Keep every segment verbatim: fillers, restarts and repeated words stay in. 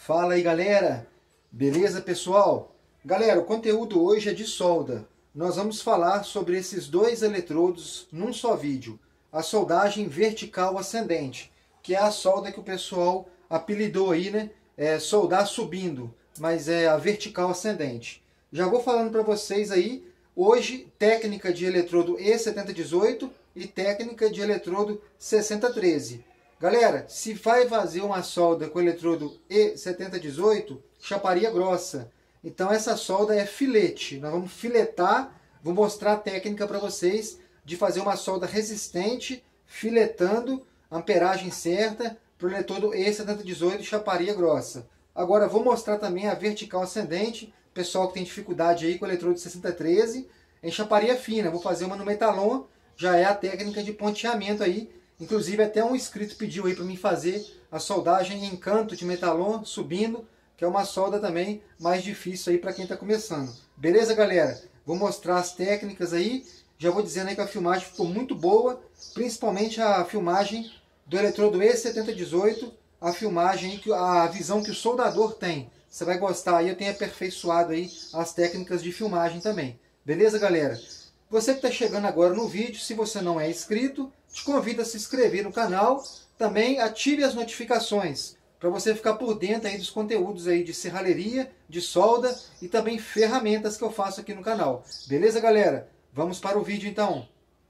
Fala aí, galera! Beleza, pessoal? Galera, o conteúdo hoje é de solda. Nós vamos falar sobre esses dois eletrodos num só vídeo. A soldagem vertical ascendente, que é a solda que o pessoal apelidou aí, né? É soldar subindo, mas é a vertical ascendente. Já vou falando para vocês aí, hoje, técnica de eletrodo E setenta dezoito e técnica de eletrodo sessenta treze. Galera, se vai fazer uma solda com o eletrodo E setenta dezoito, chaparia grossa. Então essa solda é filete. Nós vamos filetar, vou mostrar a técnica para vocês de fazer uma solda resistente, filetando, amperagem certa, para o eletrodo E setenta dezoito chaparia grossa. Agora vou mostrar também a vertical ascendente, pessoal que tem dificuldade aí com o eletrodo sessenta treze, em chaparia fina. Vou fazer uma no metalon, já é a técnica de ponteamento aí. Inclusive até um inscrito pediu aí para mim fazer a soldagem em canto de metalon subindo, que é uma solda também mais difícil aí para quem está começando. Beleza, galera? Vou mostrar as técnicas aí. Já vou dizendo aí que a filmagem ficou muito boa, principalmente a filmagem do eletrodo E setenta dezoito, a filmagem, a visão que o soldador tem. Você vai gostar aí, eu tenho aperfeiçoado aí as técnicas de filmagem também. Beleza, galera? Você que está chegando agora no vídeo, se você não é inscrito, te convido a se inscrever no canal. Também ative as notificações, para você ficar por dentro aí dos conteúdos aí de serralheria, de solda e também ferramentas que eu faço aqui no canal. Beleza, galera? Vamos para o vídeo então.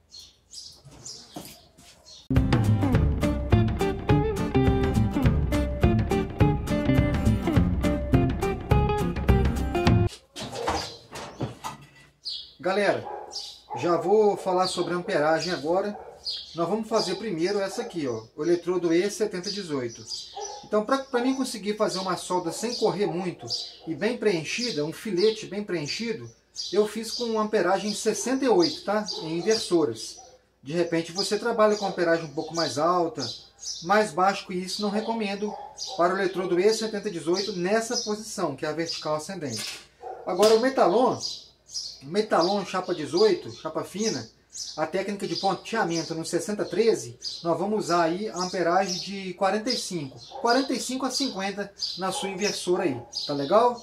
Galera, já vou falar sobre a amperagem agora. Nós vamos fazer primeiro essa aqui, ó, o eletrodo E setenta dezoito. Então, para mim conseguir fazer uma solda sem correr muito e bem preenchida, um filete bem preenchido, eu fiz com amperagem sessenta e oito, tá? Em inversoras. De repente você trabalha com amperagem um pouco mais alta, mais baixo que isso, não recomendo para o eletrodo E setenta dezoito nessa posição, que é a vertical ascendente. Agora o metalon, metalon chapa dezoito, chapa fina, a técnica de ponteamento no sessenta treze, nós vamos usar aí a amperagem de quarenta e cinco. quarenta e cinco a cinquenta na sua inversora aí, tá legal?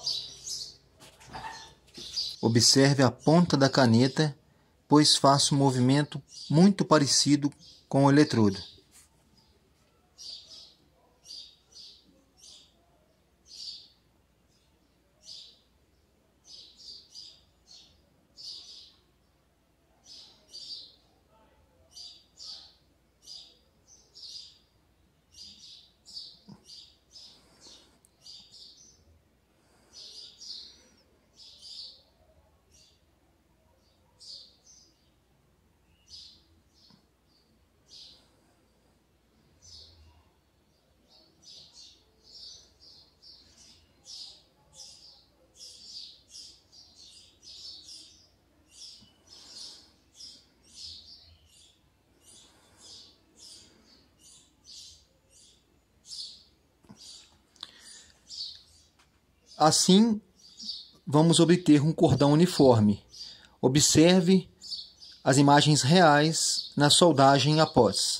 Observe a ponta da caneta, pois faço um movimento muito parecido com o eletrodo. Assim, vamos obter um cordão uniforme. Observe as imagens reais na soldagem após.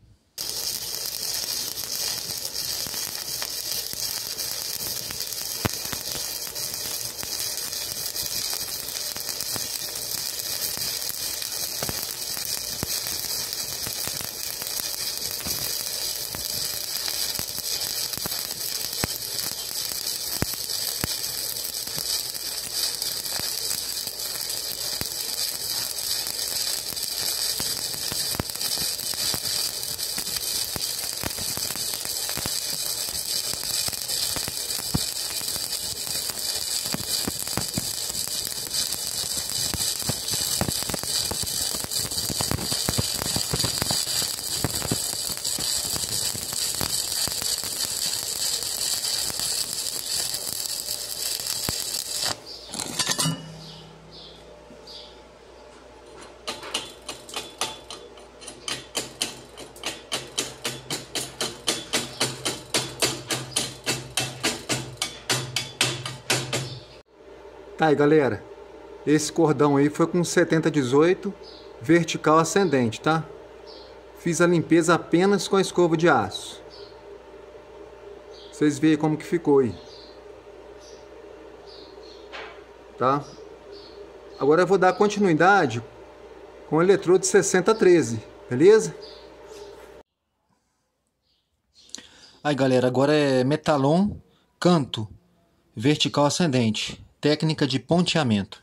Tá aí, galera, esse cordão aí foi com setenta dezoito vertical ascendente, tá? Fiz a limpeza apenas com a escova de aço. Vocês veem como que ficou aí. tá? Agora eu vou dar continuidade com o eletrodo sessenta treze, beleza? Aí galera, agora é metalon canto vertical ascendente, técnica de ponteamento,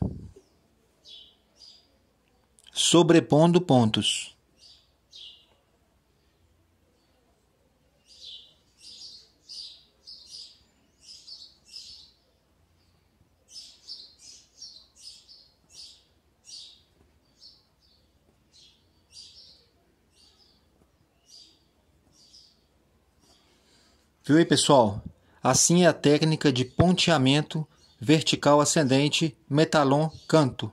sobrepondo pontos. Viu aí, pessoal? Assim é a técnica de ponteamento vertical ascendente metalon canto.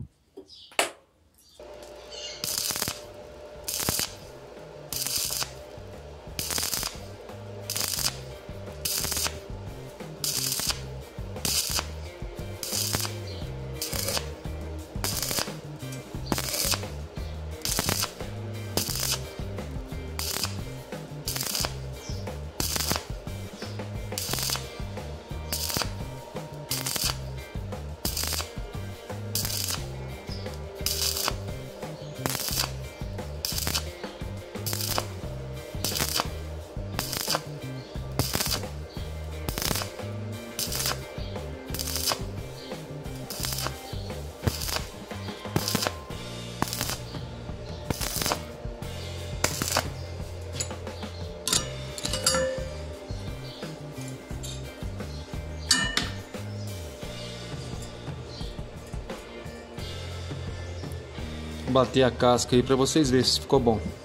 Vou bater a casca aí para vocês verem se ficou bom.